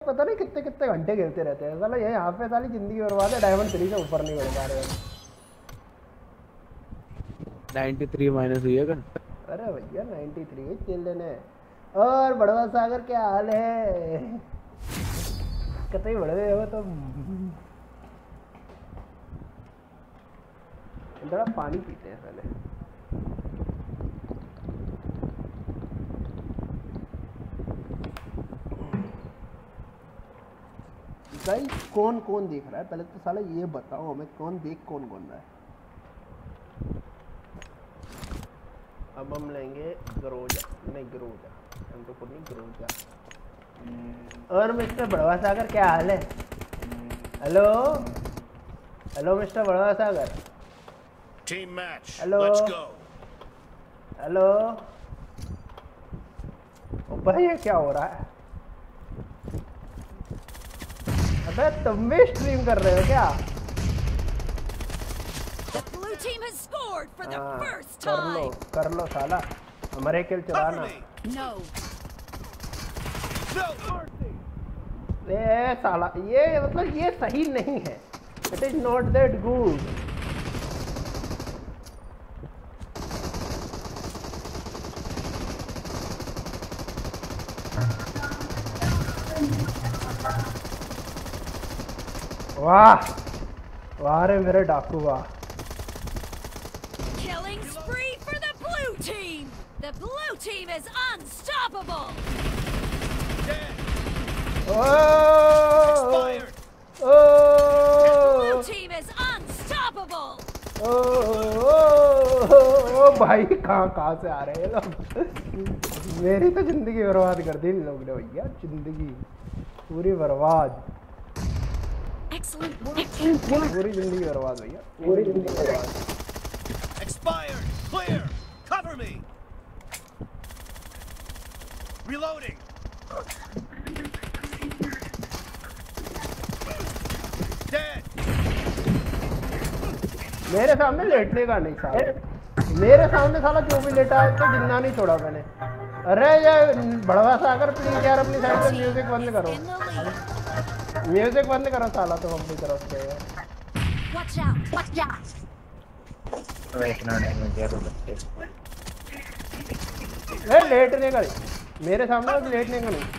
पता नहीं कितने कितने घंटे खेलते रहते हैं साला, ये यहाँ पे साली जिंदगी बर्बाद है, डायमंड 3 से ऊपर नहीं बढ़ पा रहे हैं। 93 माइनस हुई है क्या? अरे भैया 93 खेल लेने। और बड़वा सागर क्या हाल है? कतई बड़वे हो तो थोड़ा पानी पीते हैं पहले। गाइस कौन कौन देख रहा है पहले तो साला ये बताओ हमें, कौन कौन रहा है। अब हम लेंगे ग्रोजा, नहीं ग्रोजा हम तो नहीं ग्रोजा। और मिस्टर बड़वा सागर क्या हाल है? Hello hello mister Badwa Sagar. Team match, hello let's go. Hello भाई ये क्या हो रहा है? अबे तुम भी स्ट्रीम कर रहे हो क्या? कर लो साला, हमारे किल चुराना। ये साला ये मतलब ये सही नहीं है, it is not that good. वाह वाह रे मेरे डाकू वाह। Killing spree for the blue team. The blue team is unstoppable. Expired. Blue team is unstoppable. भाई कहाँ से आ रहे हैं लोग? मेरी तो जिंदगी बर्बाद कर दी इन लोग ने भैया, जिंदगी पूरी बर्बाद। पूरी जिंदगी बर्बाद भैया, पूरी जिंदगी बर्बाद। Expired. Clear. Cover me. Reloading. Dead. मेरे सामने लेटने का नहीं साला, मेरे सामने साला जो भी लेटा है तो जिंदा नहीं छोड़ा मैंने। अरे ये बड़वा सागर प्लीज यार अपनी साइड से म्यूजिक बंद करो, म्यूजिक बंद करो साला तुम अपनी तरफ से। Watch out! Watch out! लेटने का नहीं, मेरे सामने लेटने का नहीं।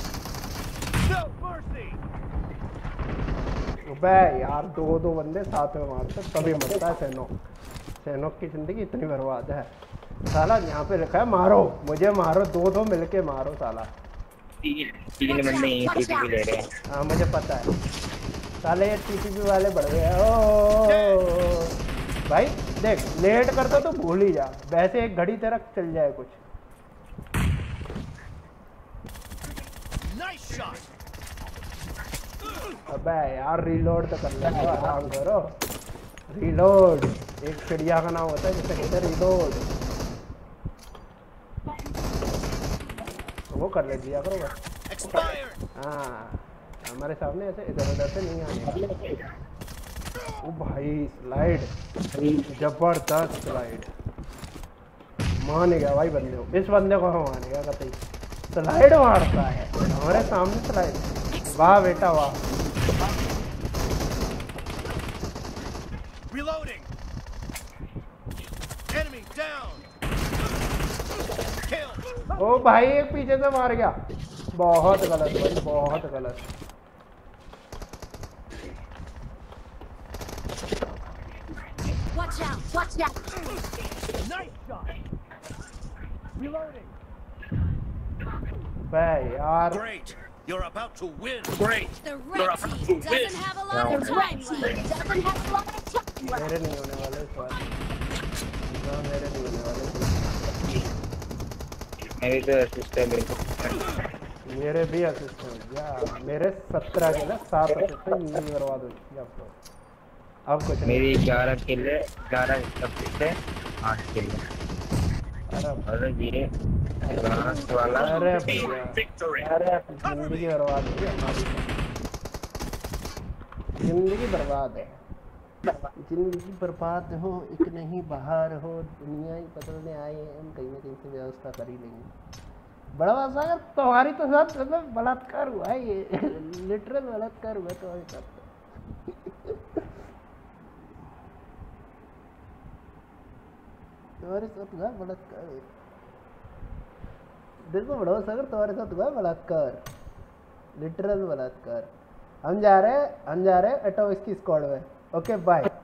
अबे यार दो बंदे साथ में मारते तभी मरता है सैनो। सैनो की जिंदगी इतनी बर्बाद है साला। यहाँ पे लिखा है मारो मुझे, मारो दो मिलके मारो साला। तीन बंदे यहीं टीपीपी ले रहे हैं। हाँ मुझे पता है साले ये टीपीपी वाले बढ़ गए हैं। ओ भाई देख लेट करता तो भूल ही जा, वैसे एक घड़ी तेरा चल जाए कुछ। अबे यार रीलोड तो कर लो, आराम करो। रीलोड एक चिड़िया का नाम होता है जिसे कहते हैं रीलोड, वो कर ले दिया करो बस। हाँ हमारे सामने ऐसे इधर उधर से नहीं आने। ओ भाई स्लाइड, जबरदस्त स्लाइड। मान गया भाई बंदे को, इस बंदे को हम मान गया कतई। स्लाइड मारता है हमारे सामने स्लाइड, वाह बेटा वाह। Reloading. Enemy down. Kill. ओ भाई एक पीछे से मार गया, बहुत गलत भाई बहुत गलत। Watch out! Watch out! Nice shot. Reloading. बे यार Great. You're about to win. Great. The red team doesn't have a lot of time left. मेरे नहीं होने वाले इस बार, मेरे नहीं होने वाले। मेरे तो असिस्टेंट मेरे भी असिस्टेंट या मेरे 17 के ना 7 असिस्टेंट जिंदगी बर्बाद हो गई अब कुछ नहीं। मेरी 11 किल है, 11 सब से 8 किल है। अरे ये लास्ट वाला, अरे जिंदगी बर्बाद हो गई हमारी, जिंदगी बर्बाद है। जिंदगी बर्बाद हो एक नहीं बाहर हो, दुनिया ही बदलने आए हम, कहीं ना कहीं से व्यवस्था कर ही लेंगे। बड़ा सागर तुम्हारी तो साथ मतलब बलात्कार हुआ है, ये लिटरल बलात्कार हुआ तुम्हारे साथ। तुम्हारे साथ हुआ बलात्कार, देखो बड़ा सागर तुम्हारे साथ हुआ बलात्कार, लिटरल बलात्कार। हम जा रहे हैं एटो इसकी स्क्वाड में। Okay bye.